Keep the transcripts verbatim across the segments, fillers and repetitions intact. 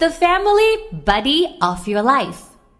the family buddy of your life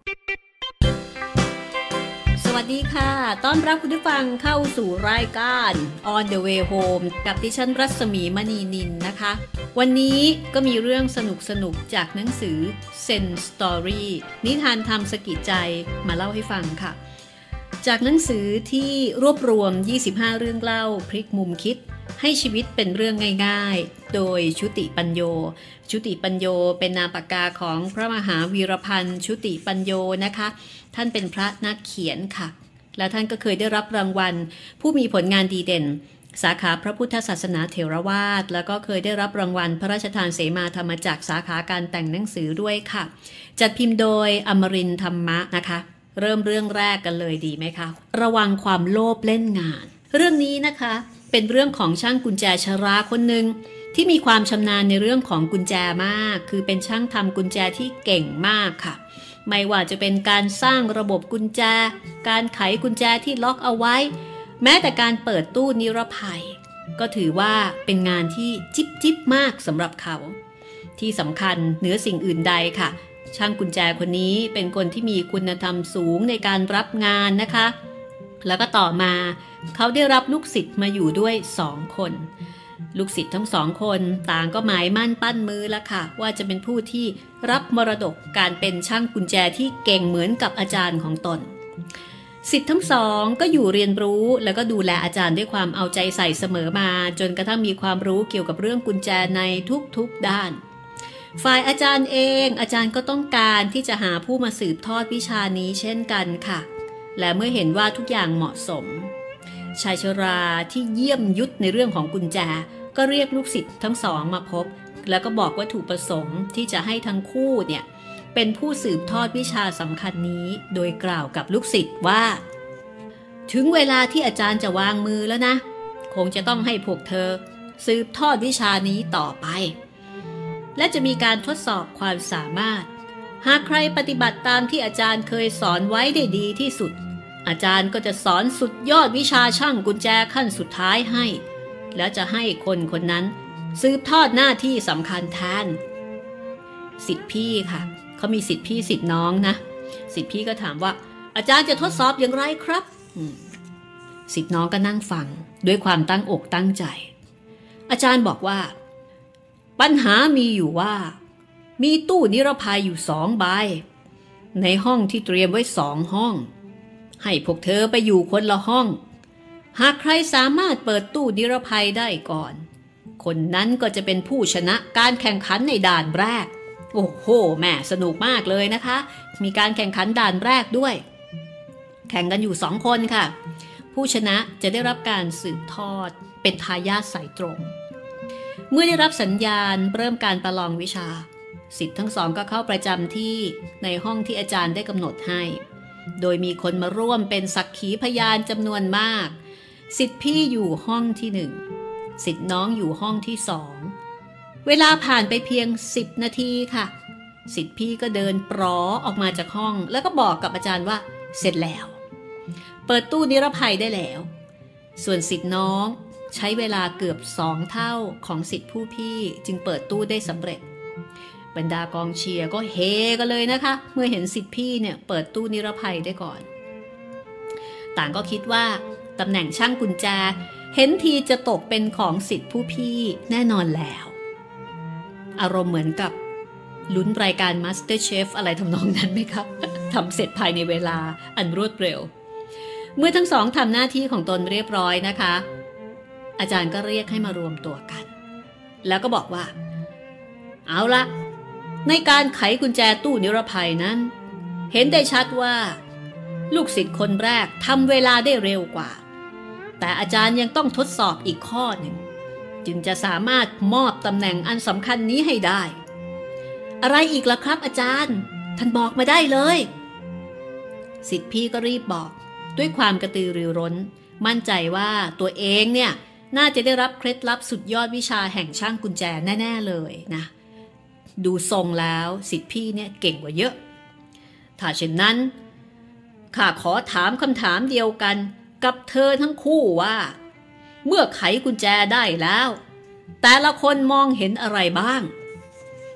สวัสดีค่ะต้อนรับคุณผู้ฟังเข้าสู่รายการ On the Way Home กับดิฉันรัศมีมณีนินนะคะวันนี้ก็มีเรื่องสนุกๆจากหนังสือ Zen Story นิทานธรรมสะกิดใจมาเล่าให้ฟังค่ะจากหนังสือที่รวบรวมยี่สิบห้าเรื่องเล่าพลิกมุมคิดให้ชีวิตเป็นเรื่องง่ายๆโดยชุติปัญโยชุติปัญโยเป็นนามปากกาของพระมหาวีรพันธ์ชุติปัญโยนะคะท่านเป็นพระนักเขียนค่ะและท่านก็เคยได้รับรางวัลผู้มีผลงานดีเด่นสาขาพระพุทธศาสนาเถรวาทแล้วก็เคยได้รับรางวัลพระราชทานเสมาธรรมจักรสาขาการแต่งหนังสือด้วยค่ะจัดพิมพ์โดยอมรินทร์ธรรมะนะคะเริ่มเรื่องแรกกันเลยดีไหมคะระวังความโลภเล่นงานเรื่องนี้นะคะเป็นเรื่องของช่างกุญแจชราคนหนึ่งที่มีความชำนาญในเรื่องของกุญแจมากคือเป็นช่างทำกุญแจที่เก่งมากค่ะไม่ว่าจะเป็นการสร้างระบบกุญแจการไขกุญแจที่ล็อกเอาไว้แม้แต่การเปิดตู้นิรภัยก็ถือว่าเป็นงานที่จิ๊บจิ๊บมากสำหรับเขาที่สำคัญเหนือสิ่งอื่นใดค่ะช่างกุญแจคนนี้เป็นคนที่มีคุณธรรมสูงในการรับงานนะคะแล้วก็ต่อมาเขาได้รับลูกศิษย์มาอยู่ด้วยสองคนลูกศิษย์ทั้งสองคนต่างก็หมายมั่นปั้นมือแล้วค่ะว่าจะเป็นผู้ที่รับมรดกการเป็นช่างกุญแจที่เก่งเหมือนกับอาจารย์ของตนศิษย์ทั้งสองก็อยู่เรียนรู้แล้วก็ดูแลอาจารย์ด้วยความเอาใจใส่เสมอมาจนกระทั่งมีความรู้เกี่ยวกับเรื่องกุญแจในทุกๆด้านฝ่ายอาจารย์เองอาจารย์ก็ต้องการที่จะหาผู้มาสืบทอดวิชานี้เช่นกันค่ะและเมื่อเห็นว่าทุกอย่างเหมาะสมชายชราที่เยี่ยมยุทธในเรื่องของกุญแจก็เรียกลูกศิษย์ทั้งสองมาพบแล้วก็บอกวัตถุประสงค์ที่จะให้ทั้งคู่เนี่ยเป็นผู้สืบทอดวิชาสำคัญนี้โดยกล่าวกับลูกศิษย์ว่าถึงเวลาที่อาจารย์จะวางมือแล้วนะคงจะต้องให้พวกเธอสืบทอดวิชานี้ต่อไปและจะมีการทดสอบความสามารถหากใครปฏิบัติตามที่อาจารย์เคยสอนไว้ได้ดีที่สุดอาจารย์ก็จะสอนสุดยอดวิชาช่างกุญแจขั้นสุดท้ายให้แล้วจะให้คนคนนั้นสืบทอดหน้าที่สำคัญแทนศิษย์พี่ค่ะเขามีศิษย์พี่ศิษย์น้องนะศิษย์พี่ก็ถามว่าอาจารย์จะทดสอบอย่างไรครับศิษย์น้องก็นั่งฟังด้วยความตั้งอกตั้งใจอาจารย์บอกว่าปัญหามีอยู่ว่ามีตู้นิรภัยอยู่สองใบในห้องที่เตรียมไว้สองห้องให้พวกเธอไปอยู่คนละห้องหากใครสามารถเปิดตู้นิรภัยได้ก่อนคนนั้นก็จะเป็นผู้ชนะการแข่งขันในด่านแรกโอ้โหแม่สนุกมากเลยนะคะมีการแข่งขันด่านแรกด้วยแข่งกันอยู่สองคนค่ะผู้ชนะจะได้รับการสืบทอดเป็นทายาทสายตรงเมื่อได้รับสัญญาณเริ่มการประลองวิชาศิษย์ทั้งสองก็เข้าประจำที่ในห้องที่อาจารย์ได้กำหนดให้โดยมีคนมาร่วมเป็นสักขีพยานจำนวนมากศิษย์พี่อยู่ห้องที่หนึ่งศิษย์น้องอยู่ห้องที่สองเวลาผ่านไปเพียงสิบนาทีค่ะศิษย์พี่ก็เดินปลอออกมาจากห้องแล้วก็บอกกับอาจารย์ว่าเสร็จแล้วเปิดตู้นิรภัยได้แล้วส่วนศิษย์น้องใช้เวลาเกือบสองเท่าของศิษย์ผู้พี่จึงเปิดตู้ได้สำเร็จบรรดากองเชียร์ก็เฮกันเลยนะคะเมื่อเห็นศิษย์พี่เนี่ยเปิดตู้นิรภัยได้ก่อนต่างก็คิดว่าตำแหน่งช่างกุญแจเห็นทีจะตกเป็นของศิษย์ผู้พี่แน่นอนแล้วอารมณ์เหมือนกับลุ้นรายการ MasterChef อะไรทำนองนั้นไหมครับ ทำเสร็จภายในเวลาอันรวดเร็วเมื่อทั้งสองทำหน้าที่ของตนเรียบร้อยนะคะอาจารย์ก็เรียกให้มารวมตัวกันแล้วก็บอกว่าเอาละในการไขกุญแจตู้นิรภัยนั้นเห็นได้ชัดว่าลูกศิษย์คนแรกทำเวลาได้เร็วกว่าแต่อาจารย์ยังต้องทดสอบอีกข้อหนึ่งจึงจะสามารถมอบตำแหน่งอันสำคัญนี้ให้ได้อะไรอีกล่ะครับอาจารย์ท่านบอกมาได้เลยศิษย์พี่ก็รีบบอกด้วยความกระตือรือร้นมั่นใจว่าตัวเองเนี่ยน่าจะได้รับเคล็ดลับสุดยอดวิชาแห่งช่างกุญแจแน่ๆเลยนะดูทรงแล้วศิษย์พี่เนี่ยเก่งกว่าเยอะถ้าเช่นนั้นข้าขอถามคำถามเดียวกันกับเธอทั้งคู่ว่าเมื่อไขกุญแจได้แล้วแต่ละคนมองเห็นอะไรบ้าง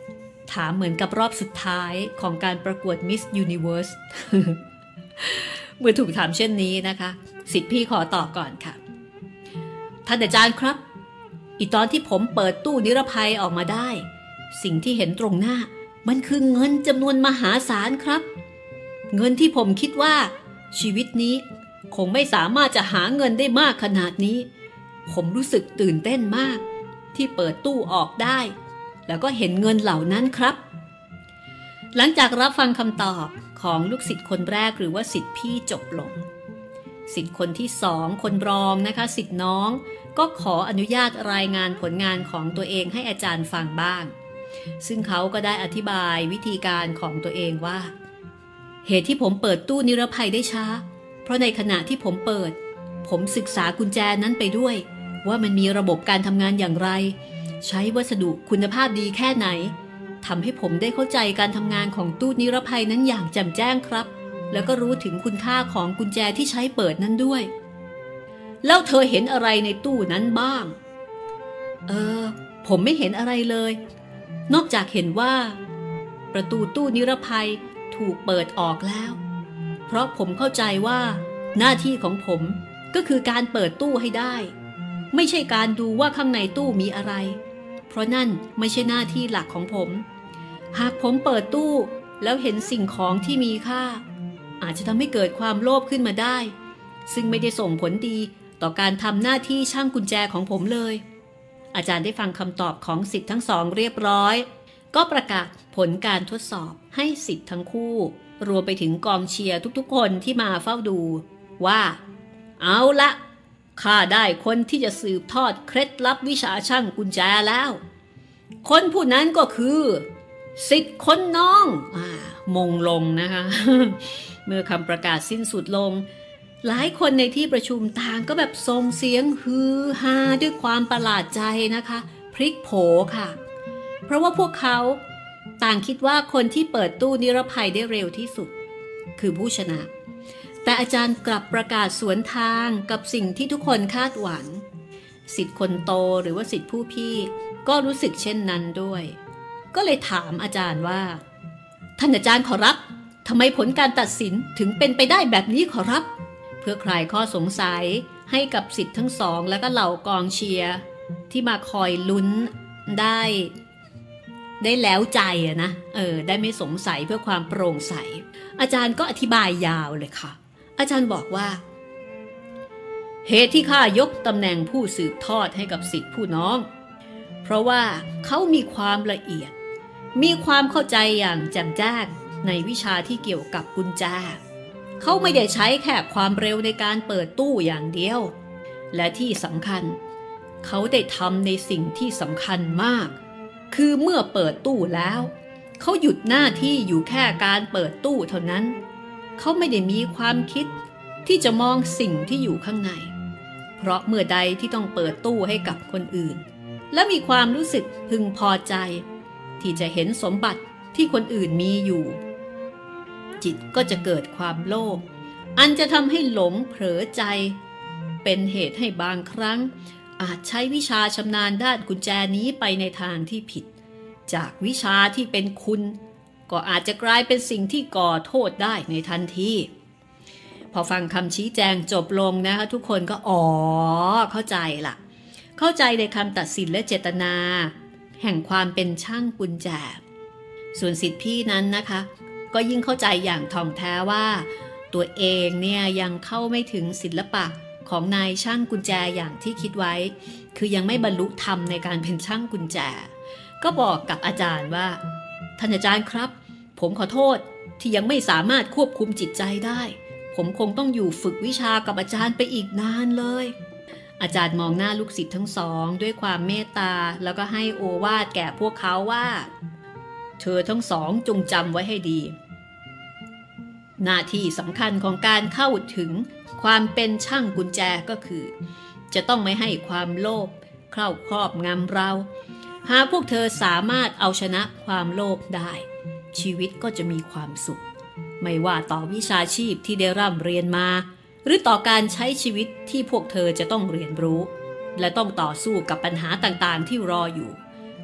ถามเหมือนกับรอบสุดท้ายของการประกวด Miss Universe เมื่อถูกถามเช่นนี้นะคะศิษย์พี่ขอตอบก่อนค่ะท่านอาจารย์ครับอีตอนที่ผมเปิดตู้นิรภัยออกมาได้สิ่งที่เห็นตรงหน้ามันคือเงินจำนวนมหาศาลครับเงินที่ผมคิดว่าชีวิตนี้คงไม่สามารถจะหาเงินได้มากขนาดนี้ผมรู้สึกตื่นเต้นมากที่เปิดตู้ออกได้แล้วก็เห็นเงินเหล่านั้นครับหลังจากรับฟังคำตอบของลูกศิษย์คนแรกหรือว่าศิษย์พี่จบลงศิษย์คนที่สองคนรองนะคะศิษย์น้องก็ขออนุญาตรายงานผลงานของตัวเองให้อาจารย์ฟังบ้างซึ่งเขาก็ได้อธิบายวิธีการของตัวเองว่าเหตุที่ผมเปิดตู้นิรภัยได้ช้าเพราะในขณะที่ผมเปิดผมศึกษากุญแจนั้นไปด้วยว่ามันมีระบบการทำงานอย่างไรใช้วัสดุคุณภาพดีแค่ไหนทำให้ผมได้เข้าใจการทำงานของตู้นิรภัยนั้นอย่างแจ่มแจ้งครับแล้วก็รู้ถึงคุณค่าของกุญแจที่ใช้เปิดนั้นด้วยแล้วเธอเห็นอะไรในตู้นั้นบ้างเออผมไม่เห็นอะไรเลยนอกจากเห็นว่าประตูตู้นิรภัยถูกเปิดออกแล้วเพราะผมเข้าใจว่าหน้าที่ของผมก็คือการเปิดตู้ให้ได้ไม่ใช่การดูว่าข้างในตู้มีอะไรเพราะนั่นไม่ใช่หน้าที่หลักของผมหากผมเปิดตู้แล้วเห็นสิ่งของที่มีค่าอาจจะทำให้เกิดความโลภขึ้นมาได้ซึ่งไม่ได้ส่งผลดีต่อการทำหน้าที่ช่างกุญแจของผมเลยอาจารย์ได้ฟังคำตอบของศิษย์ทั้งสองเรียบร้อยก็ประกาศผลการทดสอบให้ศิษย์ทั้งคู่รวมไปถึงกองเชียร์ทุกๆคนที่มาเฝ้าดูว่าเอาละข้าได้คนที่จะสืบทอดเคล็ดลับวิชาช่างกุญแจแล้วคนผู้นั้นก็คือศิษย์คนน้องอ่ามงลงนะคะ เมื่อคำประกาศสิ้นสุดลงหลายคนในที่ประชุมต่างก็แบบส่งเสียงฮือฮาด้วยความประหลาดใจนะคะพลิกโผค่ะเพราะว่าพวกเขาต่างคิดว่าคนที่เปิดตู้นิรภัยได้เร็วที่สุดคือผู้ชนะแต่อาจารย์กลับประกาศสวนทางกับสิ่งที่ทุกคนคาดหวังศิษย์คนโตหรือว่าศิษย์ผู้พี่ก็รู้สึกเช่นนั้นด้วยก็เลยถามอาจารย์ว่าท่านอาจารย์ขอรับทำไมผลการตัดสินถึงเป็นไปได้แบบนี้ขอรับเพื่อคลายข้อสงสัยให้กับศิษย์ทั้งสองและก็เหล่ากองเชียร์ที่มาคอยลุ้นได้ได้แล้วใจอะนะเออได้ไม่สงสัยเพื่อความโปร่งใสอาจารย์ก็อธิบายยาวเลยค่ะอาจารย์บอกว่าเหตุที่ข้ายกตำแหน่งผู้สืบทอดให้กับศิษย์ผู้น้องเพราะว่าเขามีความละเอียดมีความเข้าใจอย่างแจ่มแจ้งในวิชาที่เกี่ยวกับกุญแจเขาไม่ได้ใช้แค่ความเร็วในการเปิดตู้อย่างเดียวและที่สำคัญเขาได้ทำในสิ่งที่สำคัญมากคือเมื่อเปิดตู้แล้วเขาหยุดหน้าที่อยู่แค่การเปิดตู้เท่านั้นเขาไม่ได้มีความคิดที่จะมองสิ่งที่อยู่ข้างในเพราะเมื่อใดที่ต้องเปิดตู้ให้กับคนอื่นและมีความรู้สึกพึงพอใจที่จะเห็นสมบัติที่คนอื่นมีอยู่จิตก็จะเกิดความโลภอันจะทำให้หลงเผลอใจเป็นเหตุให้บางครั้งอาจใช้วิชาชำนาญด้านกุญแจนี้ไปในทางที่ผิดจากวิชาที่เป็นคุณก็อาจจะกลายเป็นสิ่งที่ก่อโทษได้ในทันทีพอฟังคำชี้แจงจบลงนะคะทุกคนก็อ๋อเข้าใจละเข้าใจในคำตัดสินและเจตนาแห่งความเป็นช่างกุญแจส่วนศิษย์พี่นั้นนะคะก็ยิ่งเข้าใจอย่างท่องแท้ว่าตัวเองเนี่ยยังเข้าไม่ถึงศิลปะของนายช่างกุญแจอย่างที่คิดไว้คือยังไม่บรรลุธรรมในการเป็นช่างกุญแจก็บอกกับอาจารย์ว่าท่านอาจารย์ครับผมขอโทษที่ยังไม่สามารถควบคุมจิตใจได้ผมคงต้องอยู่ฝึกวิชากับอาจารย์ไปอีกนานเลยอาจารย์มองหน้าลูกศิษย์ทั้งสองด้วยความเมตตาแล้วก็ให้โอวาทแก่พวกเขาว่าเธอทั้งสองจงจำไว้ให้ดีหน้าที่สำคัญของการเข้าถึงความเป็นช่างกุญแจก็คือจะต้องไม่ให้ความโลภเข้าครอบงำเราหากพวกเธอสามารถเอาชนะความโลภได้ชีวิตก็จะมีความสุขไม่ว่าต่อวิชาชีพที่ได้ร่ำเรียนมาหรือต่อการใช้ชีวิตที่พวกเธอจะต้องเรียนรู้และต้องต่อสู้กับปัญหาต่างๆที่รออยู่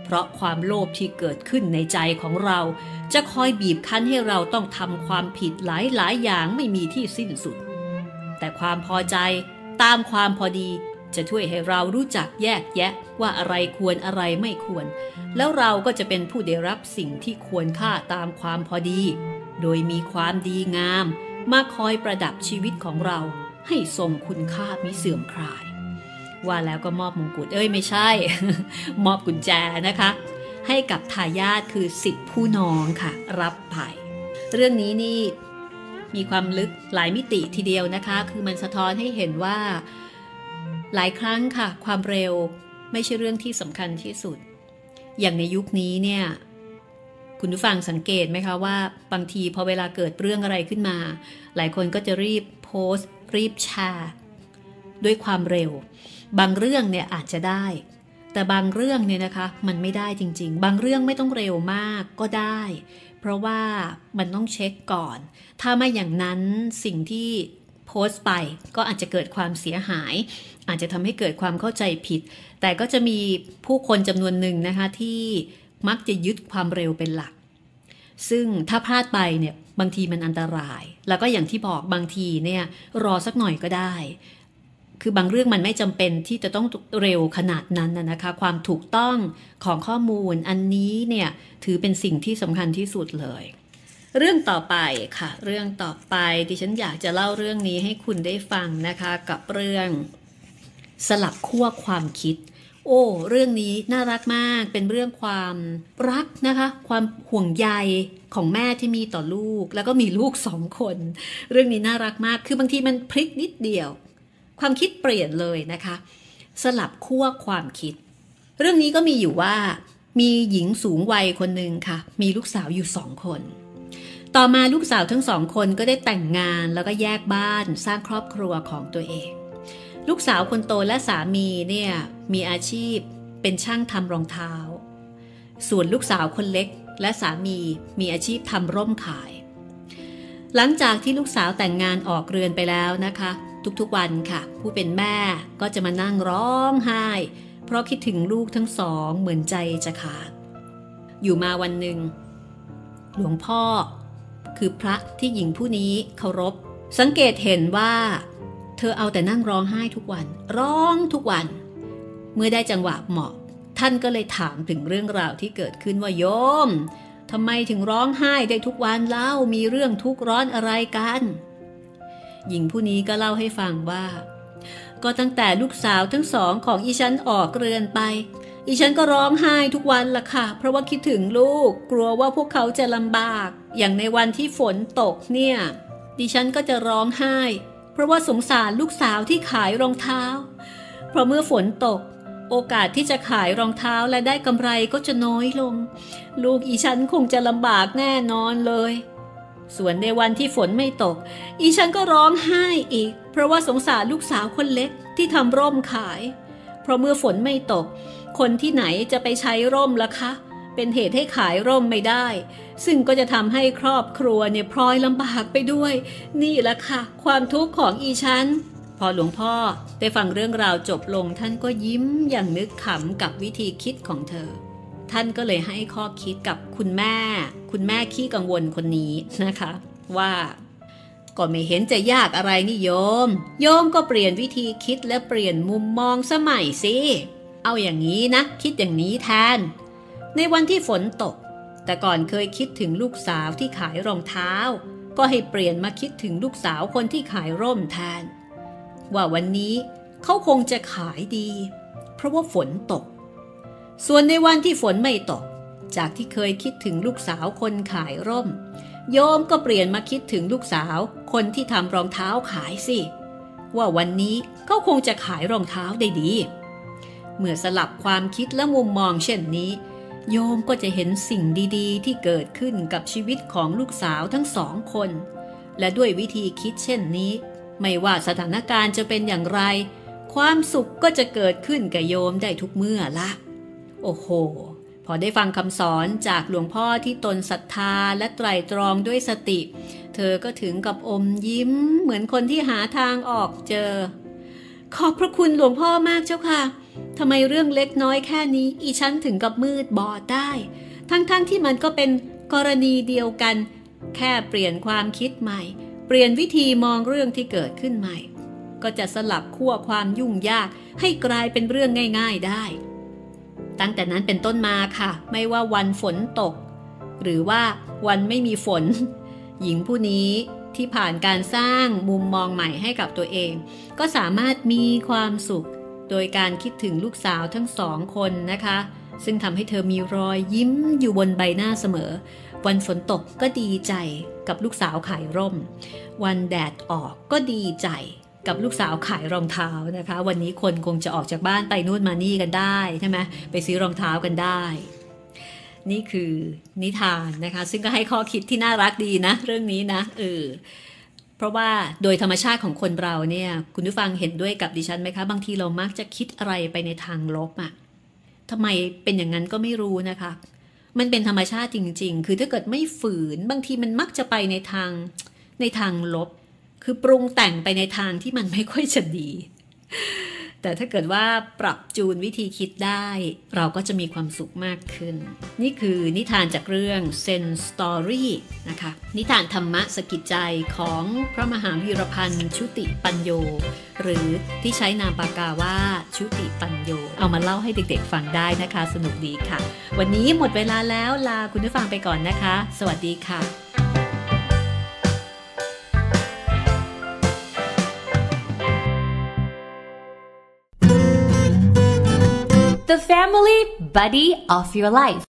เพราะความโลภที่เกิดขึ้นในใจของเราจะคอยบีบคั้นให้เราต้องทำความผิดหลายๆอย่างไม่มีที่สิ้นสุดแต่ความพอใจตามความพอดีจะช่วยให้เรารู้จักแยกแยะว่าอะไรควรอะไรไม่ควรแล้วเราก็จะเป็นผู้ได้รับสิ่งที่ควรค่าตามความพอดีโดยมีความดีงามมาคอยประดับชีวิตของเราให้ทรงคุณค่ามิเสื่อมคลายว่าแล้วก็มอบมงกุฎเอ้ยไม่ใช่ มอบกุญแจนะคะให้กับทายาทคือสิทธิผู้น้องค่ะรับไปเรื่องนี้นี่มีความลึกหลายมิติทีเดียวนะคะคือมันสะท้อนให้เห็นว่าหลายครั้งค่ะความเร็วไม่ใช่เรื่องที่สำคัญที่สุดอย่างในยุคนี้เนี่ยคุณผู้ฟังสังเกตไหมคะว่าบางทีพอเวลาเกิดเรื่องอะไรขึ้นมาหลายคนก็จะรีบโพสต์รีบแชร์ด้วยความเร็วบางเรื่องเนี่ยอาจจะได้แต่บางเรื่องเนี่ยนะคะมันไม่ได้จริงๆบางเรื่องไม่ต้องเร็วมากก็ได้เพราะว่ามันต้องเช็คก่อนถ้าไม่อย่างนั้นสิ่งที่โพสต์ไปก็อาจจะเกิดความเสียหายอาจจะทำให้เกิดความเข้าใจผิดแต่ก็จะมีผู้คนจำนวนหนึ่งนะคะที่มักจะยึดความเร็วเป็นหลักซึ่งถ้าพลาดไปเนี่ยบางทีมันอันตรายแล้วก็อย่างที่บอกบางทีเนี่ยรอสักหน่อยก็ได้คือบางเรื่องมันไม่จำเป็นที่จะต้องเร็วขนาดนั้นนะคะความถูกต้องของข้อมูลอันนี้เนี่ยถือเป็นสิ่งที่สำคัญที่สุดเลยเรื่องต่อไปค่ะเรื่องต่อไปดิฉันอยากจะเล่าเรื่องนี้ให้คุณได้ฟังนะคะกับเรื่องสลับขั้วความคิดโอ้เรื่องนี้น่ารักมากเป็นเรื่องความรักนะคะความห่วงใยของแม่ที่มีต่อลูกแล้วก็มีลูกสองคนเรื่องนี้น่ารักมากคือบางทีมันพลิกนิดเดียวความคิดเปลี่ยนเลยนะคะสลับขั้วความคิดเรื่องนี้ก็มีอยู่ว่ามีหญิงสูงวัยคนหนึ่งค่ะมีลูกสาวอยู่สองคนต่อมาลูกสาวทั้งสองคนก็ได้แต่งงานแล้วก็แยกบ้านสร้างครอบครัวของตัวเองลูกสาวคนโตและสามีเนี่ยมีอาชีพเป็นช่างทำรองเท้าส่วนลูกสาวคนเล็กและสามีมีอาชีพทำร่มขายหลังจากที่ลูกสาวแต่งงานออกเรือนไปแล้วนะคะทุกๆวันค่ะผู้เป็นแม่ก็จะมานั่งร้องไห้เพราะคิดถึงลูกทั้งสองเหมือนใจจะขาดอยู่มาวันหนึ่งหลวงพ่อคือพระที่หญิงผู้นี้เคารพสังเกตเห็นว่าเธอเอาแต่นั่งร้องไห้ทุกวันร้องทุกวันเมื่อได้จังหวะเหมาะท่านก็เลยถามถึงเรื่องราวที่เกิดขึ้นว่าโยมทำไมถึงร้องไห้ได้ทุกวันเล่ามีเรื่องทุกข์ร้อนอะไรกันหญิงผู้นี้ก็เล่าให้ฟังว่าก็ตั้งแต่ลูกสาวทั้งสองของอีฉันออกเรือนไปอีฉันก็ร้องไห้ทุกวันล่ะค่ะเพราะว่าคิดถึงลูกกลัวว่าพวกเขาจะลำบากอย่างในวันที่ฝนตกเนี่ยดิฉันก็จะร้องไห้เพราะว่าสงสารลูกสาวที่ขายรองเท้าเพราะเมื่อฝนตกโอกาสที่จะขายรองเท้าและได้กำไรก็จะน้อยลงลูกอีฉันคงจะลำบากแน่นอนเลยส่วนในวันที่ฝนไม่ตกอีฉันก็ร้องไห้อีกเพราะว่าสงสารลูกสาวคนเล็กที่ทำร่มขายเพราะเมื่อฝนไม่ตกคนที่ไหนจะไปใช้ร่มล่ะคะเป็นเหตุให้ขายร่มไม่ได้ซึ่งก็จะทำให้ครอบครัวเนี่ยพลอยลำบากไปด้วยนี่แหละค่ะความทุกข์ของอีฉันพอหลวงพ่อได้ฟังเรื่องราวจบลงท่านก็ยิ้มอย่างนึกขำกับวิธีคิดของเธอท่านก็เลยให้ข้อคิดกับคุณแม่คุณแม่ขี้กังวลคนนี้นะคะว่าก็ไม่เห็นจะยากอะไรนี่โยมโยมก็เปลี่ยนวิธีคิดและเปลี่ยนมุมมองสมัยสิเอาอย่างนี้นะคิดอย่างนี้แทนในวันที่ฝนตกแต่ก่อนเคยคิดถึงลูกสาวที่ขายรองเท้าก็ให้เปลี่ยนมาคิดถึงลูกสาวคนที่ขายร่มแทนว่าวันนี้เขาคงจะขายดีเพราะว่าฝนตกส่วนในวันที่ฝนไม่ตกจากที่เคยคิดถึงลูกสาวคนขายร่มโยมก็เปลี่ยนมาคิดถึงลูกสาวคนที่ทำรองเท้าขายสิว่าวันนี้เขาคงจะขายรองเท้าได้ดีเมื่อสลับความคิดและมุมมองเช่นนี้โยมก็จะเห็นสิ่งดีๆที่เกิดขึ้นกับชีวิตของลูกสาวทั้งสองคนและด้วยวิธีคิดเช่นนี้ไม่ว่าสถานการณ์จะเป็นอย่างไรความสุขก็จะเกิดขึ้นกับโยมได้ทุกเมื่อละโอ้โหพอได้ฟังคำสอนจากหลวงพ่อที่ตนศรัทธาและไตร่ตรองด้วยสติเธอก็ถึงกับอมยิ้มเหมือนคนที่หาทางออกเจอขอบพระคุณหลวงพ่อมากเจ้าค่ะทำไมเรื่องเล็กน้อยแค่นี้อีฉันถึงกับมืดบอดได้ทั้งๆ ท, ที่มันก็เป็นกรณีเดียวกันแค่เปลี่ยนความคิดใหม่เปลี่ยนวิธีมองเรื่องที่เกิดขึ้นใหม่ก็จะสลับขั้วความยุ่งยากให้กลายเป็นเรื่องง่ายๆได้ตั้งแต่นั้นเป็นต้นมาค่ะไม่ว่าวันฝนตกหรือว่าวันไม่มีฝนหญิงผู้นี้ที่ผ่านการสร้างมุมมองใหม่ให้กับตัวเองก็สามารถมีความสุขโดยการคิดถึงลูกสาวทั้งสองคนนะคะซึ่งทำให้เธอมีรอยยิ้มอยู่บนใบหน้าเสมอวันฝนตกก็ดีใจกับลูกสาวขายร่มวันแดดออกก็ดีใจกับลูกสาวขายรองเท้านะคะวันนี้คนคงจะออกจากบ้านไปนู่นมานี่กันได้ใช่ไหมไปซื้อรองเท้ากันได้นี่คือนิทานนะคะซึ่งก็ให้ข้อคิดที่น่ารักดีนะเรื่องนี้นะเออเพราะว่าโดยธรรมชาติของคนเราเนี่ยคุณผู้ฟังเห็นด้วยกับดิฉันไหมคะบางทีเรามักจะคิดอะไรไปในทางลบอ่ะทำไมเป็นอย่างนั้นก็ไม่รู้นะคะมันเป็นธรรมชาติจริงๆคือถ้าเกิดไม่ฝืนบางทีมันมักจะไปในทางในทางลบคือปรุงแต่งไปในทางที่มันไม่ค่อยจะดีแต่ถ้าเกิดว่าปรับจูนวิธีคิดได้เราก็จะมีความสุขมากขึ้นนี่คือนิทานจากเรื่อง Zen Story นะคะนิทานธรรมะสกิดใจของพระมหาวีรพันธ์ชุติปัญโยหรือที่ใช้นามปากกาว่าชุติปัญโยเอามาเล่าให้เด็กๆฟังได้นะคะสนุกดีค่ะวันนี้หมดเวลาแล้วลาคุณผู้ฟังไปก่อนนะคะสวัสดีค่ะ The family buddy of your life